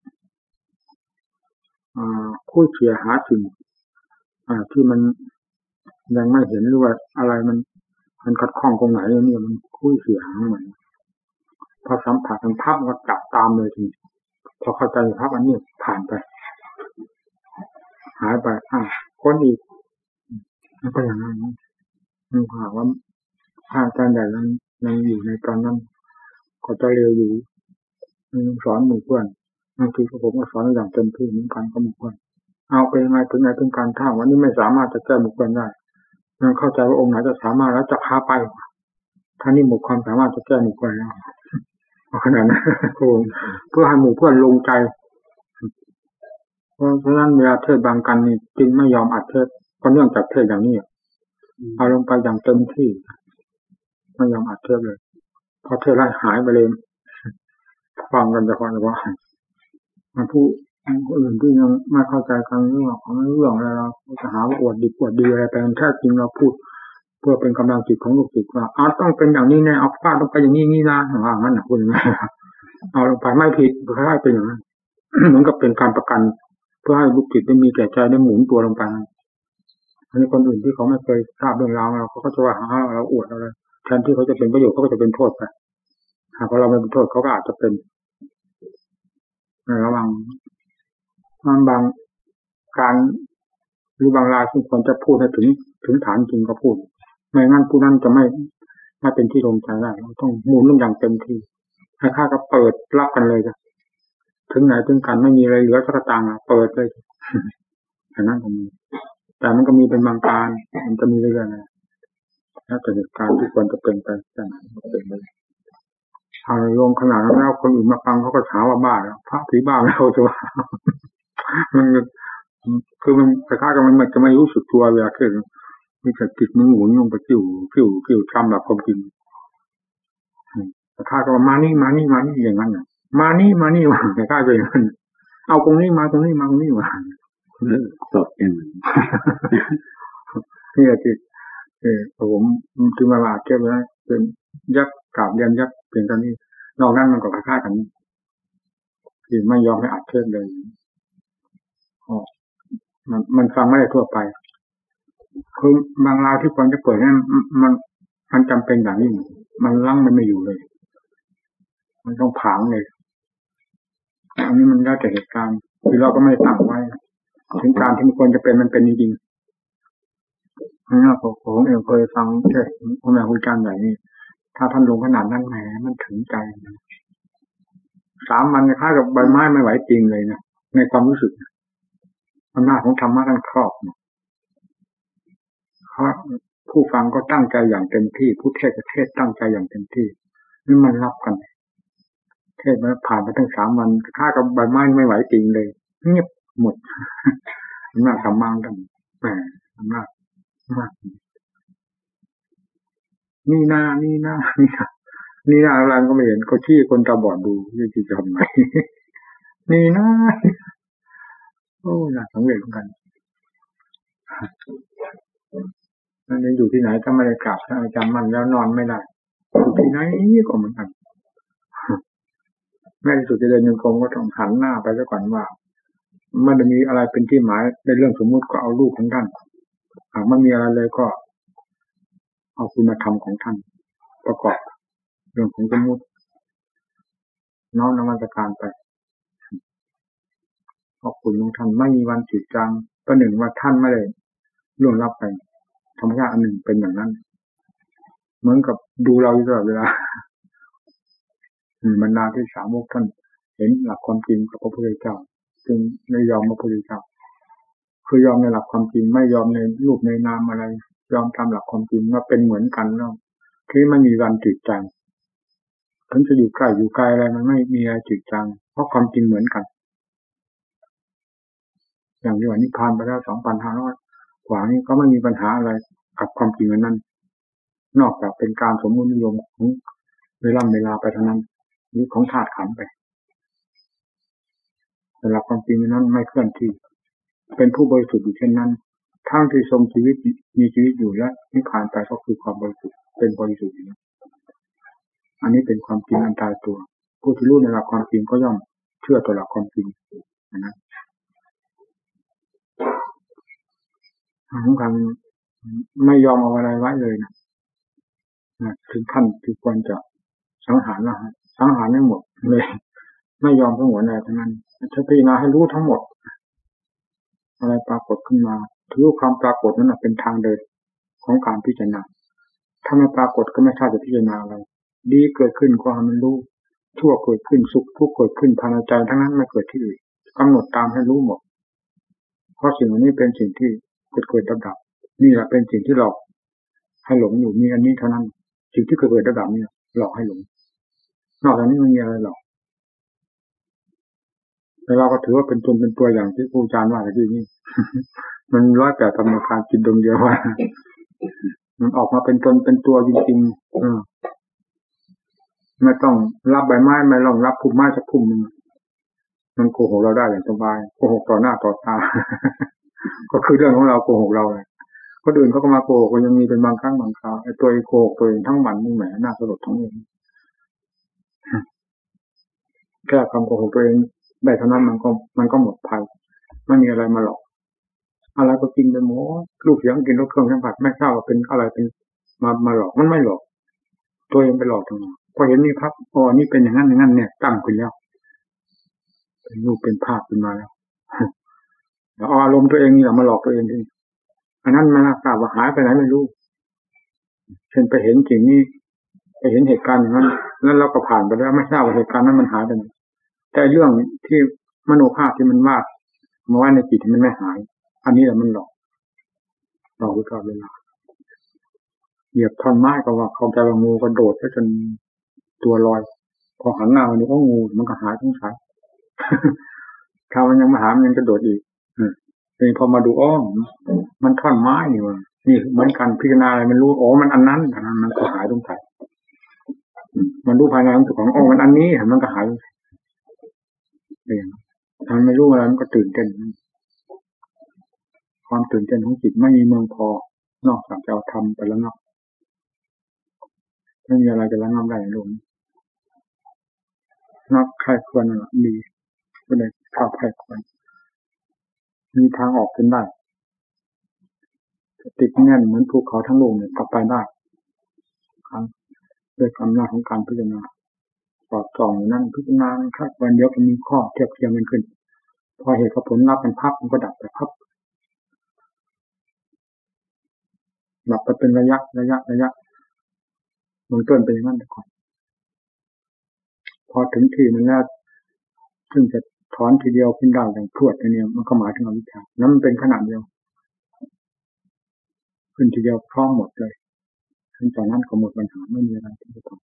อ่าคู่เฉียหาสิ่งอ่าที่มันยังไม่เห็นหรือว่าอะไรมันมันขัดข้องตรงไหนนี่มันคู่เฉียหามันพอสัมผัสมันภาพก็จับตามเลยทีพอเข้าใจภาพอันนี้ผ่านไปหายไปอ่าคนอีกมันก็อย่างนั้นมันถามว่าถ้าอาจารย์ใหญ่นั้นยังอยู่ในตอนนั้นก็จะเร็วอยู่สอนหมู่เพื่อนบางทีก็ผมก็สอนอย่างเต็มที่เหมือนกันก็หมู่เพื่อนเอาไปยังไงถึงไหนถึงการท่าวันนี้ไม่สามารถจะแก้หมู่เพื่อนได้ยังเข้าใจว่าองค์ไหนจะสามารถแล้วจะพาไปท่านี้หมดความสามารถจะแก้หมู่เพื่อนแล้วขนาดนั้นเพื่อให้หมู่เพื่อนลงใจเพราะฉะนั้นเวลาเทศบางกันนี่จึงไม่ยอมอัดเทศก็เนื่องจากเทศอย่างนี้เอาลงไปอย่างเต็มที่ไม่ยอมอัดเทศเลยพอเทศไล่หายไปเลยฟังกันจะฟังว่ามาผู้คนอื่นที่ยังไม่เข้าใจกันเรื่องของเรื่องอะไรเราจะหาว่าอวดดีอวดดีอะไรแต่แท้จริงเราพูดเพื่อเป็นกำลังจิตของลูกศิษย์ว่าเอาต้องเป็นอย่างนี้แน่เอาฟาดต้องไปอย่างนี้นี่นะว่างั้นนะคุณเอาลงไปไม่ผิดคล้ายๆเป็นอย่างนั้นเหมือนกับเป็นการประกันเพื่อให้ลูกศิษย์ได้มีแก่ใจได้หมุนตัวลงไปอันนี้คนอื่นที่เขาไม่เคยทราบเรื่องราวเราเขาก็จะว่าหาเราอวดอะไรแทนที่เขาจะเป็นประโยชน์เขาก็จะเป็นโทษไปหากเราไม่เป็นโทษเขาก็อาจจะเป็นระวังมันบางการหรือบางรายที่ควรจะพูดให้ถึงถึงฐานจริงก็พูดไม่งั้นผู้นั้นจะไม่ไม่เป็นที่ลงใจได้เราต้องหมุนมันอย่างเต็มที่ให้ข้าก็เปิดรับกันเลยจ้ะถึงไหนถึงกันไม่มีอะไรเหลือสักตางค์เปิดเลยอันนั้นก็มีแต่มันก็มีเป็นบางการมันจะมีเรื่อยๆนะแล้วแต่เหตุการณ์ที่ควรจะเป็นไปแต่ไหนก็เป็นไปเอาลงขนาดนั้นแล้วคนอื่นมาฟังเขาก็ถามว่าบ้าแล้วพระผีบ้าแล้วจะว่ามันคือมันคล้ายๆกับมันมันจะไม่รู้สึกตัวเวลาคือมีแต่จิตมันหมุนลงไปกิ้วกิ้วกิ้วทำแบบความจริงคล้ายๆกับมานี่มานี่มานี่อย่างนั้นมานี่มานี่ว่าคล้ายๆไปอย่างนั้นเอาตรงนี้มาตรงนี้มาตรงนี้ว่าสดอย่างนั้นนี่แหละที่เออผมถึงเวลาเก็บไว้เป็นยักษ์กราบยันยักษ์เพียงเท่านี้นอกนั้นมันก็คล้ายๆกันที่ไม่ยอมให้อัดเทศเลยอ๋อมันมันฟังไม่ได้ทั่วไปคือบางรายที่ควรจะเปิดนั้นมันมันจำเป็นอย่างนี้มันลั่งมันไม่อยู่เลยมันต้องผางเลยอันนี้มันแล้วแต่เหตุการณ์คือเราก็ไม่ตั้งไว้ถึงการที่มันควรจะเป็นมันเป็นจริงนี่ผมเองเคยฟังเทศน์พ่อแม่ครูอาจารย์ใหญ่นี่ถ้าท่านลงขนาดนั้นแหมมันถึงใจนะสามวันคล้ายกับใบไม้ไม่ไหวจริงเลยนะในความรู้สึกอำนาจของธรรมะท่านครอบนะเพราะผู้ฟังก็ตั้งใจอย่างเต็มที่ผู้เทศก็เทศตั้งใจอย่างเต็มที่นี่มันรับกันเทศมาผ่านไปตั้งสามวันคล้ายกับใบไม้ไม่ไหวจริงเลยเงียบหมดอำนาจธรรมะท่านแหมอำนาจมากนี่หน้านี่หน้านี่หน้านี่หน้าอะไรก็ไม่เห็นก็ที่คนตาบอดดูนี่ที่จะทำไงนี่หน้าโอ้น่าสังเวชเหมือนกันนั่นนี่อยู่ที่ไหนถ้าไม่ได้กราบท่านอาจารย์มันแล้วนอนไม่ได้อยู่ที่ไหนก็เหมือนกันแม้ที่สุดจะเดินยังคงก็ต้องหันหน้าไปซะก่อนว่าไม่ได้มีอะไรเป็นที่หมายในเรื่องสมมุติก็เอารูปของท่านหากไม่มีอะไรเลยก็เอาคุณธรรมของท่านประกอบเรื่องของสมมุติน้อมนมัสการไปขอบคุณของท่านไม่มีวันจืดจางประหนึ่งว่าท่านไม่ได้ล่วงลับไปธรรมชาติอันหนึ่งเป็นอย่างนั้นเหมือนกับดูเราอยู่ตลอดเวลาบรรดาที่สาวกท่านเห็นหลักความจริงกับพระพุทธเจ้าจึงไม่ยอมพระพุทธเจ้าคือยอมในหลักความจริงไม่ยอมในรูปในนามอะไรยอมตามหลักความจริงว่าเป็นเหมือนกันแล้วที่ไม่มีวันจืดจางถึงจะอยู่ใกล้อยู่ไกลอะไรมันไม่มีอะไรจืดจางเพราะความจริงเหมือนกันอย่างที่ว่านิพพานไปแล้วสองพันห้าร้อยกว่านี้ก็ไม่มีปัญหาอะไรกับความจริงนั้น นอกจากเป็นการสมมุตินิยมของเวลาเวลาไปเท่านั้นหรือของธาตุขันธ์ไปแต่หลักความจริงนั้นไม่เคลื่อนที่เป็นผู้บริสุทธิ์อยู่เช่นนั้นทั้งที่ทรงชีวิตมีชีวิตอยู่และนิพพานไปก็คือความบริสุทธิ์เป็นบริสุทธิ์อยู่อันนี้เป็นความจริงอันตายตัวผู้ที่รู้ในหลักความจริงก็ย่อมเชื่อต่อหลักความจริงนะสำคัญไม่ยอมเอาอะไรไว้เลยนะถึงขั้นที่ควรจะสังหารนะสังหารไม่หมดเลยไม่ยอมทั้งหมดอะไรทั้งนั้นถ้าพิจารณาให้รู้ทั้งหมดอะไรปรากฏขึ้นมาถือความปรากฏนั้นเป็นทางเดินของการพิจารณาถ้าไม่ปรากฏก็ไม่ทราบจะพิจารณาอะไรดีเกิดขึ้นก็ให้มันรู้ชั่วเกิดขึ้นสุขทุกข์เกิดขึ้นภายในใจทั้งนั้นไม่เกิดที่อื่นกำหนดตามให้รู้หมดเพราะสิ่งนี้เป็นสิ่งที่เกิดเกิดดับดับนี่แหละเป็นสิ่งที่หลอกให้หลงอยู่มีอันนี้เท่านั้นสิ่งที่เกิดเกิดดับดับเนี่ยหลอกให้หลงนอกจากนี้ไม่มีอะไรหรอกแต่เราก็ถือว่าเป็นตนเป็นตัวอย่างที่ครูอาจารย์ว่าเมื่อกี้นี้มันร้อยแต่ธรรมชาติจิตดวงเดียวว่ามันออกมาเป็นตนเป็นตัวจริงๆเออไม่ต้องรับใบไม้ไม่ต้องรับพุ่มไม้สักพุ่มนึงมันโกหกเราได้อย่างสบายโกหกต่อหน้าต่อตา ก็คือเรื่องของเราโกหกเราเลยคนอื่นเขาก็มาโกหกก็ยังมีเป็นบางครั้งบางคราวไอ้ตัวโกหกตัวเองทั้งวันนี่แหมน่าสลดทั้งเองแค่ความโกหกตัวเองได้เท่านั้นมันก็มันก็หมดภัยไม่มีอะไรมาหลอกอะไรก็กินไปหมดลูกเสียงกินรสเครื่องสัมผัสไม่ทราบว่าเป็นอะไรเป็นมามาหลอกมันไม่หลอกตัวเองไปหลอกตรงนั้นพอเห็นนี่ครับอ๋อนี่เป็นอย่างนั้นอย่างนั้นเนี่ยตั้งขึ้นแล้วเป็นรูปเป็นภาพขึ้นมาแล้วแล้วอารมณ์ตัวเองนี่แหละมาหลอกตัวเองทีอันนั้นมันทราบว่าหายไปไหนไม่รู้เช่นไปเห็นสิ่งนี้ไปเห็นเหตุการณ์อย่างนั้นแล้วเราก็ผ่านไปแล้วไม่ทราบว่าเหตุการณ์นั้นมันหายไปไหนแต่เรื่องที่มโนภาพที่มันวาดมาไว้ในจิตมันไม่หายอันนี้แหละมันหลอกหลอกไว้ตลอดเวลาเหยียบท่อนไม้ก็ว่าเขาใจว่างูกระโดดแล้วจนตัวลอยพอหันหน้ามาดูก็งูมันก็หายทั้งสายถ้ามันยังมาหามันยังกระโดดอีกนี่พอมาดูอ้อมันท่อนไม้นี่ว่านี่เหมือนกันพิจารณาอะไรมันรู้อ๋อมันอันนั้นอันนั้นมันก็หายตรงไหนมันรู้ภายในของตัวของอ๋อมันอันนี้มันก็หายเองทำไม่รู้อะไรมันก็ตื่นเต้นความตื่นเต้นของจิตไม่มีเมืองพอนอกจากจะเอาทำไปแล้วเนาะไม่มีอะไรจะระงับได้ลงนักใครควรดีก็เลยข้าวใครควรมีทางออกขึ้นได้ติดแน่นเหมือนภูเขาทั้งโลกเนี่ยกลับไปได้ครับด้วยอำนาจของการพิจารณาสอดส่องนั่นพิจารณาครับวันเดียวก็มีข้อเทียบเทียงกันขึ้นพอเหตุผลรับมันพับมันก็ดับไปพับหลับไปเป็นระยะระยะระยะมันต้นเป็นอย่างนั้นแต่ก่อนพอถึงที่มันแล้วซึ่งจะถอนทีเดียวขึ้นได้อย่างพรวดเนี่ยมันก็หมายถึงอวิชชานั้นมันเป็นขนาดเดียวขึ้นทีเดียวพร้อมหมดเลยถึงตอนนั้นก็หมดปัญหาไม่มีอะไรที่จะต้อง